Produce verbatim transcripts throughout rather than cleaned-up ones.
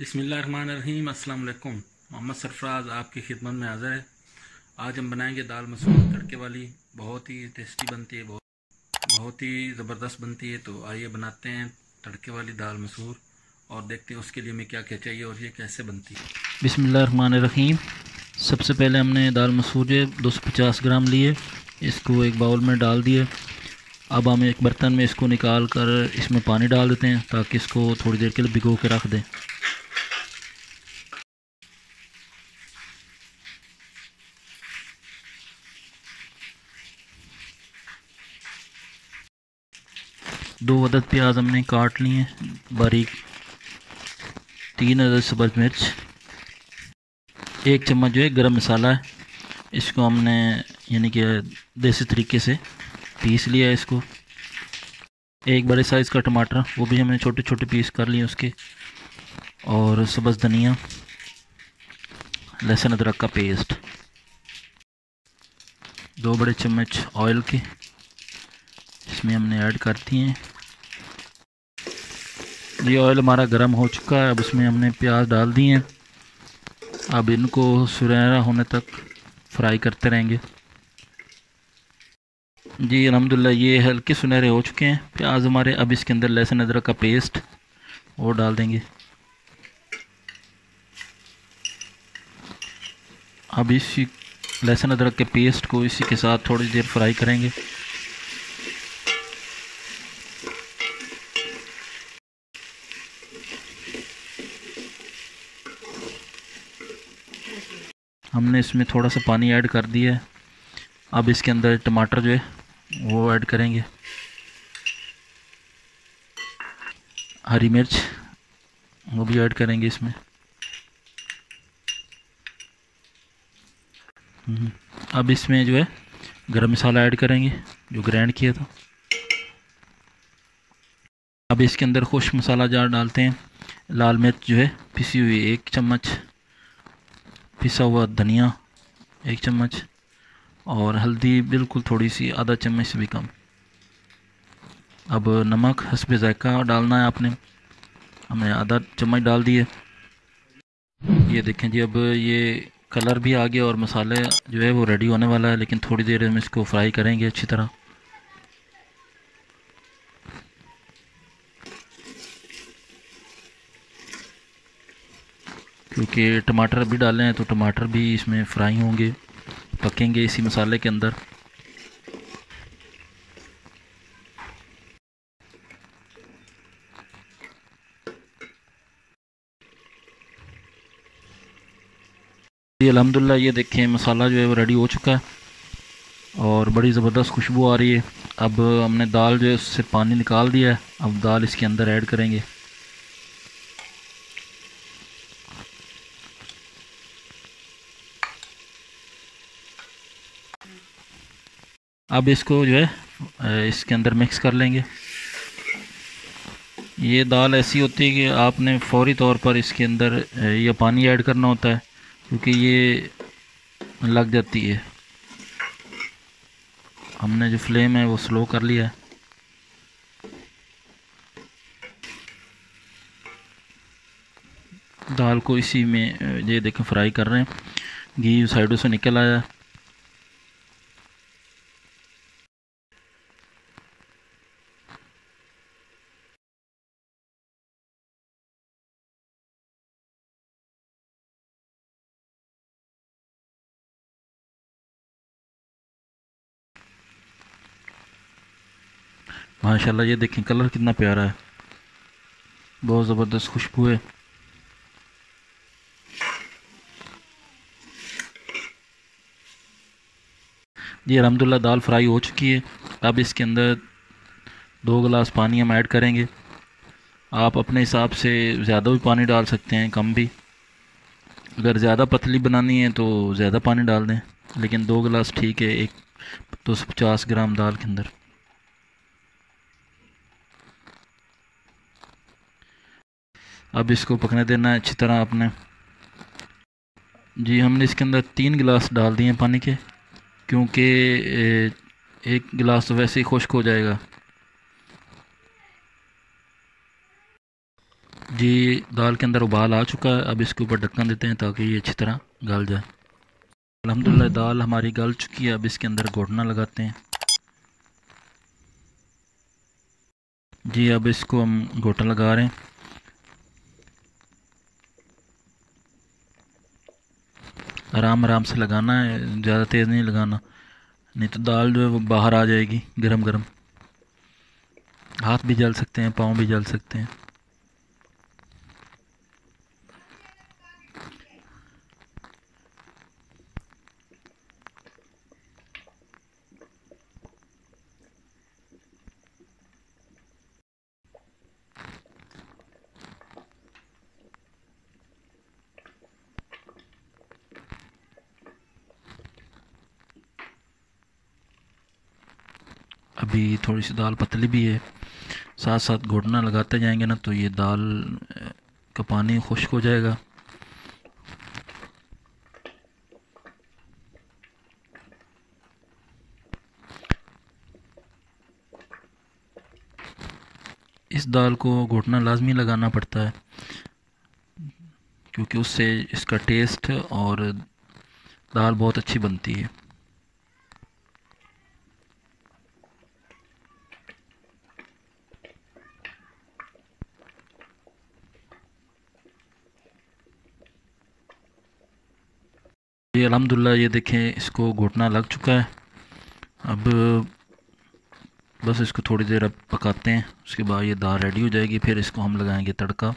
बिस्मिल्लाहिर्रहमानिर्रहीम। अस्सलाम वालेकुम। मोहम्मद सरफराज आपकी खिदमत में हाज़िर है। आज हम बनाएंगे दाल मसूर तड़के वाली। बहुत ही टेस्टी बनती है, बहुत बहुत ही ज़बरदस्त बनती है। तो आइए बनाते हैं तड़के वाली दाल मसूर और देखते हैं उसके लिए हमें क्या क्या चाहिए और ये कैसे बनती है। बिस्मिल्लाहिर्रहमानिर्रहीम। सबसे पहले हमने दाल मसूर जो दो सौ पचास ग्राम लिए, इसको एक बाउल में डाल दिए। अब हम एक बर्तन में इसको निकाल कर इसमें पानी डाल देते हैं ताकि इसको थोड़ी देर के लिए भिगो के रख दें। दो अदद प्याज हमने काट लिए बारीक, तीन अदद सब्ज़ मिर्च, एक चम्मच जो है गरम मसाला है, इसको हमने यानी कि देसी तरीके से पीस लिया है इसको। एक बड़े साइज़ का टमाटर, वो भी हमने छोटे छोटे पीस कर लिए उसके, और सब्ज़ धनिया, लहसुन अदरक का पेस्ट, दो बड़े चम्मच ऑयल के इसमें हमने ऐड करती हैं। ये ऑयल हमारा गर्म हो चुका है, अब इसमें हमने प्याज डाल दिए हैं। अब इनको सुनहरा होने तक फ्राई करते रहेंगे। जी अल्हम्दुलिल्लाह ये हल्के सुनहरे हो चुके हैं प्याज हमारे। अब इसके अंदर लहसुन अदरक का पेस्ट वो डाल देंगे। अब इसी लहसुन अदरक के पेस्ट को इसी के साथ थोड़ी देर फ्राई करेंगे। हमने इसमें थोड़ा सा पानी ऐड कर दिया है। अब इसके अंदर टमाटर जो है वो ऐड करेंगे, हरी मिर्च वो भी ऐड करेंगे इसमें। अब इसमें जो है गरम मसाला ऐड करेंगे जो ग्राइंड किया था। अब इसके अंदर खुश्क मसाला जार डालते हैं। लाल मिर्च जो है पिसी हुई एक चम्मच, पिसा हुआ धनिया एक चम्मच, और हल्दी बिल्कुल थोड़ी सी, आधा चम्मच से भी कम। अब नमक हस्बे ज़ायका डालना है आपने, हमने आधा चम्मच डाल दिए। ये देखें जी, अब ये कलर भी आ गया और मसाले जो है वो रेडी होने वाला है, लेकिन थोड़ी देर हम इसको फ्राई करेंगे अच्छी तरह। क्योंकि टमाटर भी डाले हैं तो टमाटर भी इसमें फ्राई होंगे, पकेंगे इसी मसाले के अंदर। ये अल्हम्दुलिल्लाह ये देखें मसाला जो है वो रेडी हो चुका है और बड़ी ज़बरदस्त खुशबू आ रही है। अब हमने दाल जो है उससे पानी निकाल दिया है, अब दाल इसके अंदर ऐड करेंगे। अब इसको जो है इसके अंदर मिक्स कर लेंगे। ये दाल ऐसी होती है कि आपने फौरी तौर पर इसके अंदर ये पानी ऐड करना होता है क्योंकि ये लग जाती है। हमने जो फ्लेम है वो स्लो कर लिया है। दाल को इसी में ये देखें फ्राई कर रहे हैं, घी साइडों से निकल आया। माशाल्लाह ये देखें कलर कितना प्यारा है, बहुत ज़बरदस्त खुशबू है। जी अल्हम्दुलिल्लाह दाल फ्राई हो चुकी है। अब इसके अंदर दो गिलास पानी हम ऐड करेंगे। आप अपने हिसाब से ज़्यादा भी पानी डाल सकते हैं, कम भी। अगर ज़्यादा पतली बनानी है तो ज़्यादा पानी डाल दें, लेकिन दो गिलास ठीक है एक दो सौ पचास ग्राम दाल के अंदर। अब इसको पकने देना है अच्छी तरह आपने। जी हमने इसके अंदर तीन गिलास डाल दिए पानी के, क्योंकि एक गिलास तो वैसे ही खुश्क हो जाएगा। जी दाल के अंदर उबाल आ चुका है। अब इसके ऊपर ढक्कन देते हैं ताकि ये अच्छी तरह गल जाए। अल्हम्दुलिल्लाह दाल हमारी गल चुकी है। अब इसके अंदर घोटना लगाते हैं। जी अब इसको हम घोटा लगा रहे हैं। आराम आराम से लगाना है, ज़्यादा तेज़ नहीं लगाना, नहीं तो दाल जो है वो बाहर आ जाएगी गरम गरम। हाथ भी जल सकते हैं, पाँव भी जल सकते हैं। अभी थोड़ी सी दाल पतली भी है, साथ साथ घोटना लगाते जाएंगे ना तो ये दाल का पानी खुश्क हो जाएगा। इस दाल को घोटना लाजमी लगाना पड़ता है क्योंकि उससे इसका टेस्ट और दाल बहुत अच्छी बनती है। ये अल्हम्दुलिल्लाह ये देखें इसको घोटना लग चुका है। अब बस इसको थोड़ी देर अब पकाते हैं, उसके बाद ये दाल रेडी हो जाएगी। फिर इसको हम लगाएंगे तड़का।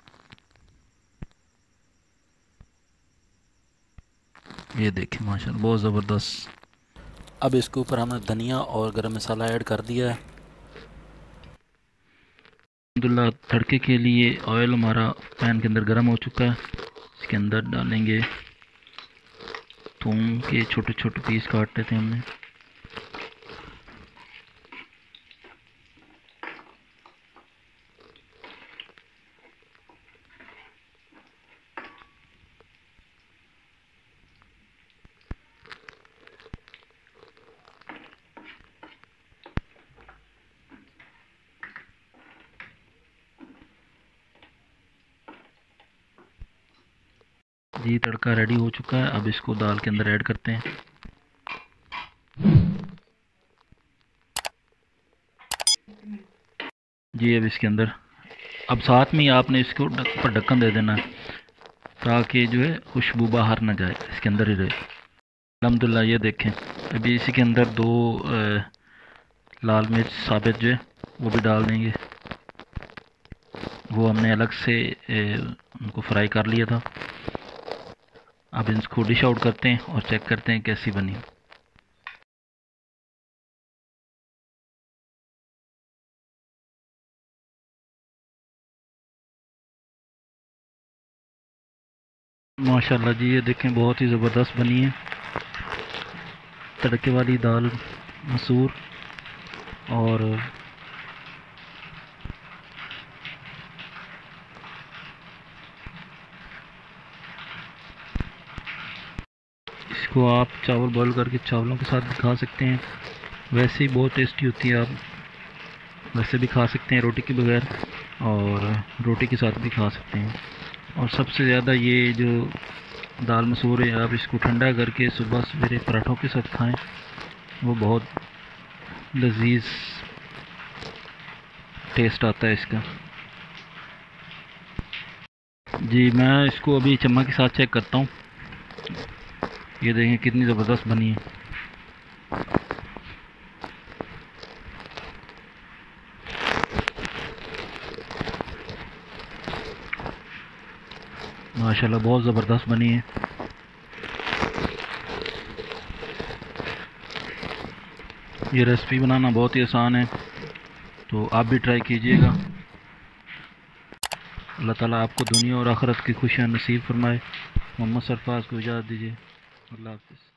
ये देखें माशाल्लाह बहुत ज़बरदस्त। अब इसके ऊपर हमने धनिया और गरम मसाला ऐड कर दिया है। अल्हम्दुलिल्लाह तड़के के लिए ऑयल हमारा पैन के अंदर गर्म हो चुका है। इसके अंदर डालेंगे थूम के छोटे छोटे पीस काटे थे हमने। जी तड़का रेडी हो चुका है। अब इसको दाल के अंदर ऐड करते हैं। जी अब इसके अंदर अब साथ में ही आपने इसको ढक पर ढक्कन दे देना है ताकि जो है खुशबू बाहर ना जाए, इसके अंदर ही रहे। अल्हम्दुलिल्लाह ये देखें अभी इसी के अंदर दो ए, लाल मिर्च साबित जो है वो भी डाल देंगे। वो हमने अलग से ए, उनको फ्राई कर लिया था। अब इसको डिश आउट करते हैं और चेक करते हैं कैसी बनी। माशाल्लाह जी ये देखें बहुत ही ज़बरदस्त बनी है तड़के वाली दाल मसूर। और इसको आप चावल बॉईल करके चावलों के साथ भी खा सकते हैं, वैसे ही बहुत टेस्टी होती है। आप वैसे भी खा सकते हैं रोटी के बगैर, और रोटी के साथ भी खा सकते हैं। और सबसे ज़्यादा ये जो दाल मसूर है आप इसको ठंडा करके सुबह सवेरे पराठों के साथ खाएं, वो बहुत लजीज टेस्ट आता है इसका। जी मैं इसको अभी चम्मच के साथ चेक करता हूँ। ये देखें कितनी ज़बरदस्त बनी है। माशाल्लाह बहुत ज़बरदस्त बनी है। ये रेसिपी बनाना बहुत ही आसान है, तो आप भी ट्राई कीजिएगा। अल्लाह ताला आपको दुनिया और आखिरत की खुशियाँ नसीब फरमाए। मोहम्मद सरफराज को इजाज़त दीजिए। अल्लाह हाफ़िज़।